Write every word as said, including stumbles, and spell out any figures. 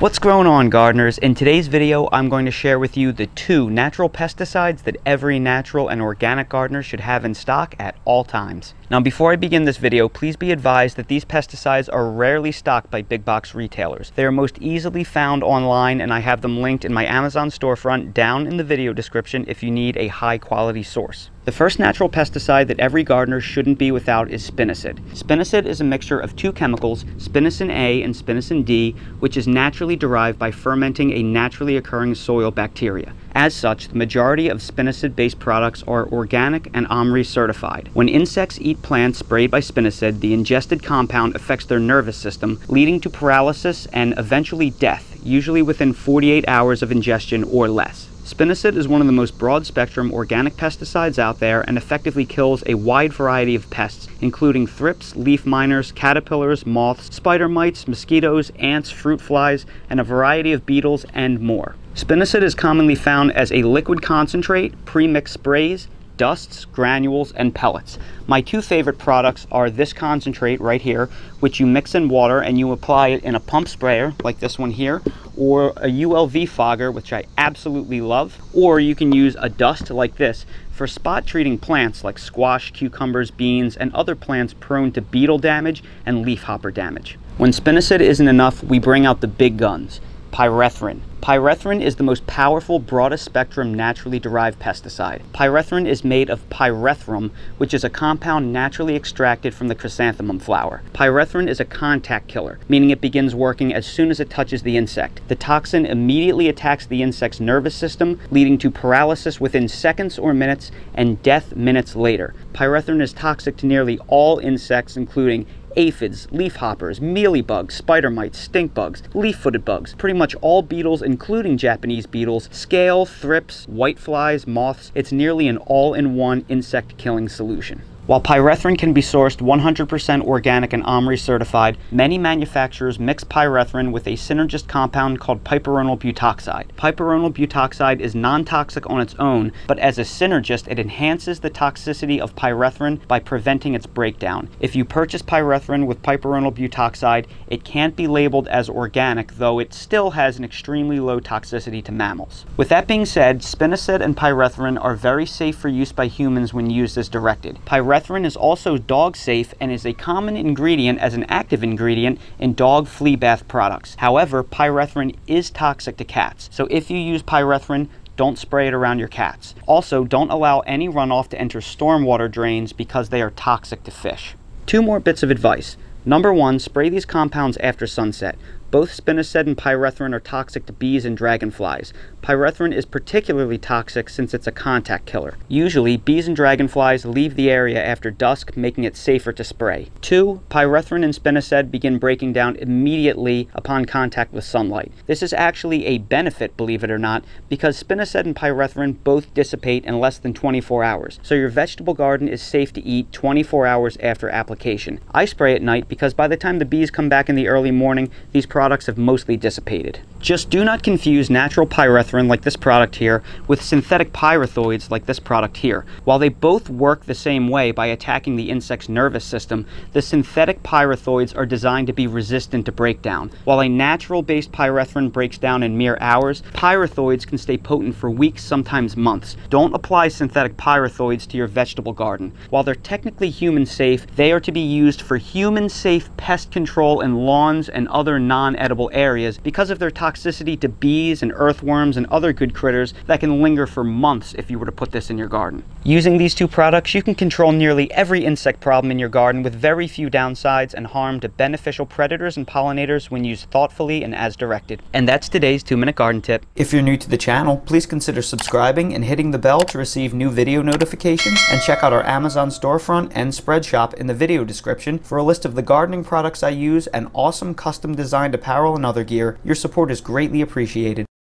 What's going on, gardeners? In today's video, I'm going to share with you the two natural pesticides that every natural and organic gardener should have in stock at all times. Now, before I begin this video, please be advised that these pesticides are rarely stocked by big box retailers. They are most easily found online, and I have them linked in my Amazon storefront down in the video description if you need a high quality source. The first natural pesticide that every gardener shouldn't be without is spinosad. Spinosad is a mixture of two chemicals, spinosyn A and spinosyn D, which is naturally derived by fermenting a naturally occurring soil bacteria. As such, the majority of spinosad-based products are organic and OMRI certified. When insects eat plants sprayed by spinosad, the ingested compound affects their nervous system, leading to paralysis and eventually death, usually within forty-eight hours of ingestion or less. Spinosad is one of the most broad-spectrum organic pesticides out there and effectively kills a wide variety of pests, including thrips, leaf miners, caterpillars, moths, spider mites, mosquitoes, ants, fruit flies, and a variety of beetles and more. Spinosad is commonly found as a liquid concentrate, pre-mixed sprays, dusts, granules, and pellets. My two favorite products are this concentrate right here, which you mix in water and you apply it in a pump sprayer like this one here, or a U L V fogger, which I absolutely love, or you can use a dust like this for spot treating plants like squash, cucumbers, beans, and other plants prone to beetle damage and leafhopper damage. When spinosad isn't enough, we bring out the big guns, pyrethrin. Pyrethrin is the most powerful, broadest spectrum naturally derived pesticide. Pyrethrin is made of pyrethrum, which is a compound naturally extracted from the chrysanthemum flower. Pyrethrin is a contact killer, meaning it begins working as soon as it touches the insect. The toxin immediately attacks the insect's nervous system, leading to paralysis within seconds or minutes and death minutes later. Pyrethrin is toxic to nearly all insects, including aphids, leafhoppers, mealybugs, spider mites, stink bugs, leaf-footed bugs, pretty much all beetles including Japanese beetles, scale, thrips, whiteflies, moths. It's nearly an all-in-one insect killing solution. While pyrethrin can be sourced one hundred percent organic and OMRI certified, many manufacturers mix pyrethrin with a synergist compound called piperonal butoxide. Piperonal butoxide is non-toxic on its own, but as a synergist, it enhances the toxicity of pyrethrin by preventing its breakdown. If you purchase pyrethrin with piperonal butoxide, it can't be labeled as organic, though it still has an extremely low toxicity to mammals. With that being said, spinosad and pyrethrin are very safe for use by humans when used as directed. Pyrethrin Pyrethrin is also dog safe and is a common ingredient as an active ingredient in dog flea bath products. However, pyrethrin is toxic to cats, so if you use pyrethrin, don't spray it around your cats. Also, don't allow any runoff to enter stormwater drains because they are toxic to fish. Two more bits of advice. Number one, spray these compounds after sunset. Both spinosad and pyrethrin are toxic to bees and dragonflies. Pyrethrin is particularly toxic since it's a contact killer. Usually, bees and dragonflies leave the area after dusk, making it safer to spray. Two, pyrethrin and spinosad begin breaking down immediately upon contact with sunlight. This is actually a benefit, believe it or not, because spinosad and pyrethrin both dissipate in less than twenty-four hours, so your vegetable garden is safe to eat twenty-four hours after application. I spray at night because by the time the bees come back in the early morning, these products have mostly dissipated. Just do not confuse natural pyrethrin like this product here with synthetic pyrethroids like this product here. While they both work the same way by attacking the insect's nervous system, the synthetic pyrethroids are designed to be resistant to breakdown. While a natural-based pyrethrin breaks down in mere hours, pyrethroids can stay potent for weeks, sometimes months. Don't apply synthetic pyrethroids to your vegetable garden. While they're technically human-safe, they are to be used for human-safe pest control in lawns and other non-edible areas because of their toxicity to bees and earthworms and other good critters that can linger for months if you were to put this in your garden. Using these two products, you can control nearly every insect problem in your garden with very few downsides and harm to beneficial predators and pollinators when used thoughtfully and as directed. And that's today's two minute garden tip. If you're new to the channel, please consider subscribing and hitting the bell to receive new video notifications, and check out our Amazon storefront and spread shop in the video description for a list of the gardening products I use and awesome custom designed apparel and other gear. Your support is greatly appreciated.